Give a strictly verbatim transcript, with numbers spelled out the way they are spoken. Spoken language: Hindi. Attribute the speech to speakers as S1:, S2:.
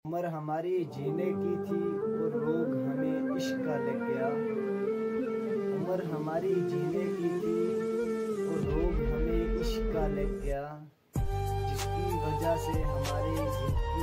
S1: उम्र हमारी जीने की थी और रोग हमें इश्क का लग गया। उम्र हमारी जीने की थी और रोग हमें इश्क का लग गया, जिसकी वजह से हमारी जिंदगी